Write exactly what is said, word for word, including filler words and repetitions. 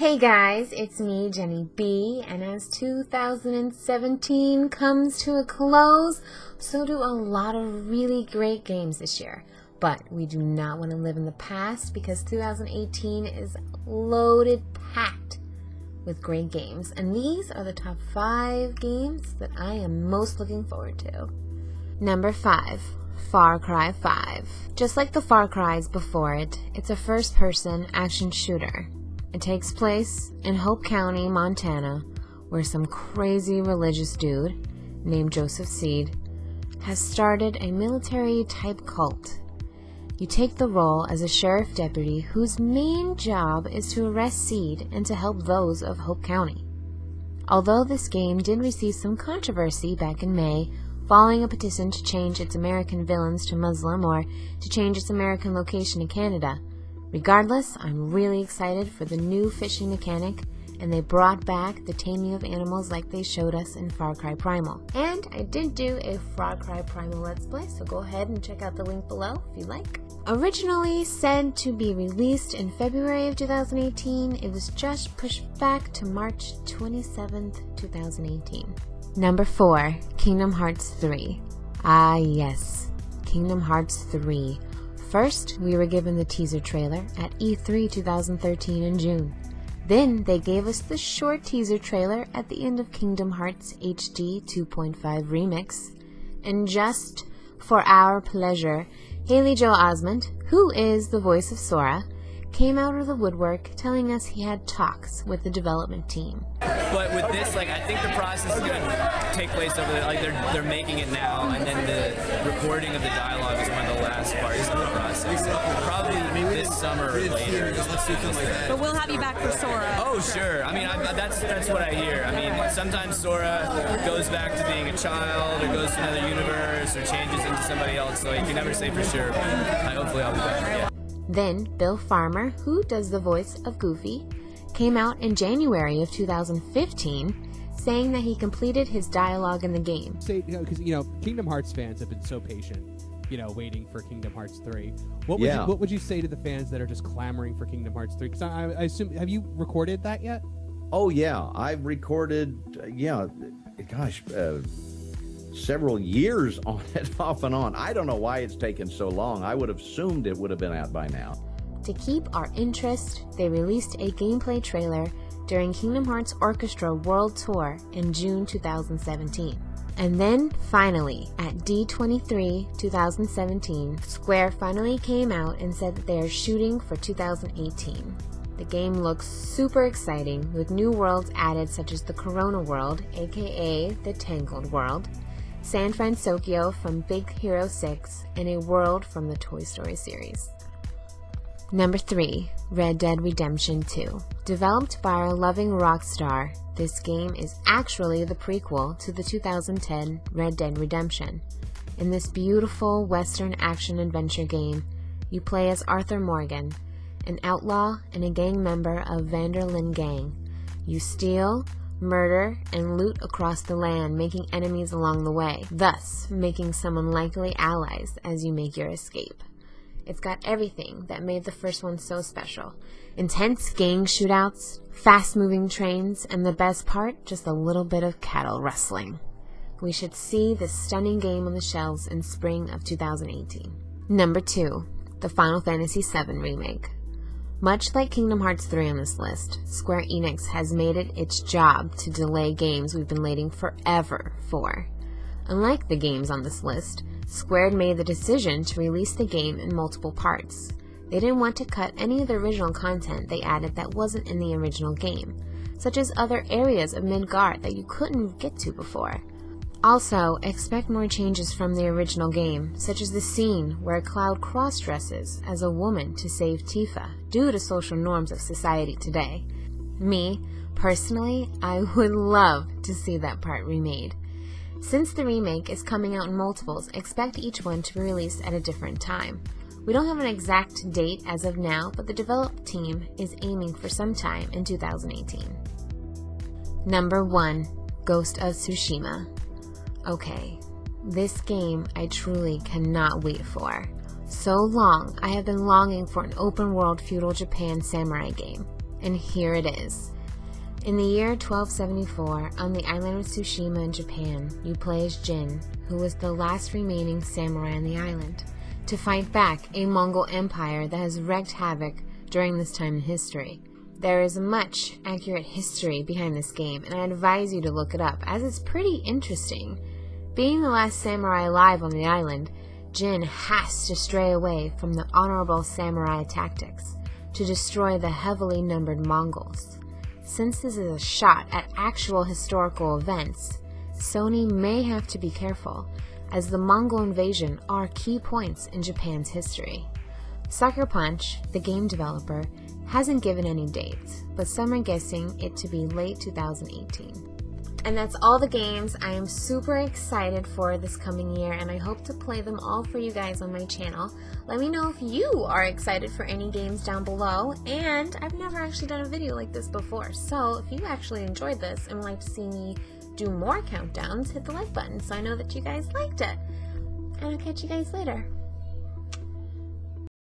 Hey guys, it's me, Jennie Bee, and as two thousand seventeen comes to a close, so do a lot of really great games this year. But we do not want to live in the past because two thousand eighteen is loaded, packed with great games. And these are the top five games that I am most looking forward to. Number five, Far Cry five. Just like the Far Cries before it, it's a first-person action shooter. It takes place in Hope County, Montana, where some crazy religious dude named Joseph Seed has started a military-type cult. You take the role as a sheriff deputy whose main job is to arrest Seed and to help those of Hope County. Although this game did receive some controversy back in May, following a petition to change its American villains to Muslim or to change its American location to Canada. Regardless, I'm really excited for the new fishing mechanic, and they brought back the taming of animals like they showed us in Far Cry Primal. And I did do a Far Cry Primal Let's Play, so go ahead and check out the link below if you like. Originally said to be released in February of two thousand eighteen, it was just pushed back to March twenty-seventh, two thousand eighteen. Number four, Kingdom Hearts three. Ah yes, Kingdom Hearts three. First, we were given the teaser trailer at E three two thousand thirteen in June. Then, they gave us the short teaser trailer at the end of Kingdom Hearts H D two point five Remix. And just for our pleasure, Haley Joel Osment, who is the voice of Sora, came out of the woodwork telling us he had talks with the development team. But with this, like, I think the process is going to take place over the, like, they're, they're making it now, and then the recording of the dialogue is one of the last parts of the process. So probably this summer or later. But we'll have you back for Sora. Oh, sure. I mean, I, that's that's what I hear. I mean, sometimes Sora goes back to being a child, or goes to another universe, or changes into somebody else, so you can never say for sure, but I, hopefully I'll be back, yeah. Then, Bill Farmer, who does the voice of Goofy, came out in January of two thousand fifteen, saying that he completed his dialogue in the game. Say, you know, because you know, Kingdom Hearts fans have been so patient, you know, waiting for Kingdom Hearts three. What would yeah. you, what would you say to the fans that are just clamoring for Kingdom Hearts three? Because I, I assume, have you recorded that yet? Oh yeah, I've recorded. Uh, yeah, gosh. Uh, several years on it, off and on. I don't know why it's taken so long. I would have assumed it would have been out by now. To keep our interest, they released a gameplay trailer during Kingdom Hearts Orchestra World Tour in June two thousand seventeen. And then, finally, at D twenty-three two thousand seventeen, Square finally came out and said that they are shooting for two thousand eighteen. The game looks super exciting, with new worlds added such as the Corona World, aka the Tangled World, San Francisco from Big Hero six, and a world from the Toy Story series. Number three, Red Dead Redemption two. Developed by our loving Rockstar, this game is actually the prequel to the two thousand ten Red Dead Redemption. In this beautiful Western action-adventure game, you play as Arthur Morgan, an outlaw and a gang member of Vanderlyn Gang. You steal, murder, and loot across the land, making enemies along the way, thus making some unlikely allies as you make your escape. It's got everything that made the first one so special. Intense gang shootouts, fast-moving trains, and the best part, just a little bit of cattle rustling. We should see this stunning game on the shelves in spring of two thousand eighteen. Number two, the Final Fantasy seven Remake. Much like Kingdom Hearts three on this list, Square Enix has made it its job to delay games we've been waiting forever for. Unlike the games on this list, Square made the decision to release the game in multiple parts. They didn't want to cut any of the original content they added that wasn't in the original game, such as other areas of Midgard that you couldn't get to before. Also, expect more changes from the original game, such as the scene where Cloud cross-dresses as a woman to save Tifa, due to social norms of society today. Me, personally, I would love to see that part remade. Since the remake is coming out in multiples, expect each one to be released at a different time. We don't have an exact date as of now, but the development team is aiming for some time in two thousand eighteen. Number one, Ghost of Tsushima. Okay, this game I truly cannot wait for. So long, I have been longing for an open-world feudal Japan samurai game. and here it is. In the year twelve seventy-four, on the island of Tsushima in Japan, you play as Jin, who was the last remaining samurai on the island, to fight back a Mongol empire that has wreaked havoc during this time in history. There is much accurate history behind this game, and I advise you to look it up, as it's pretty interesting. Being the last samurai alive on the island, Jin has to stray away from the honorable samurai tactics to destroy the heavily numbered Mongols. Since this is a shot at actual historical events, Sony may have to be careful, as the Mongol invasion are key points in Japan's history. Sucker Punch, the game developer, hasn't given any dates, but some are guessing it to be late two thousand eighteen. And that's all the games I am super excited for this coming year, and I hope to play them all for you guys on my channel. Let me know if you are excited for any games down below, and I've never actually done a video like this before, so if you actually enjoyed this and would like to see me do more countdowns, hit the like button so I know that you guys liked it. And I'll catch you guys later.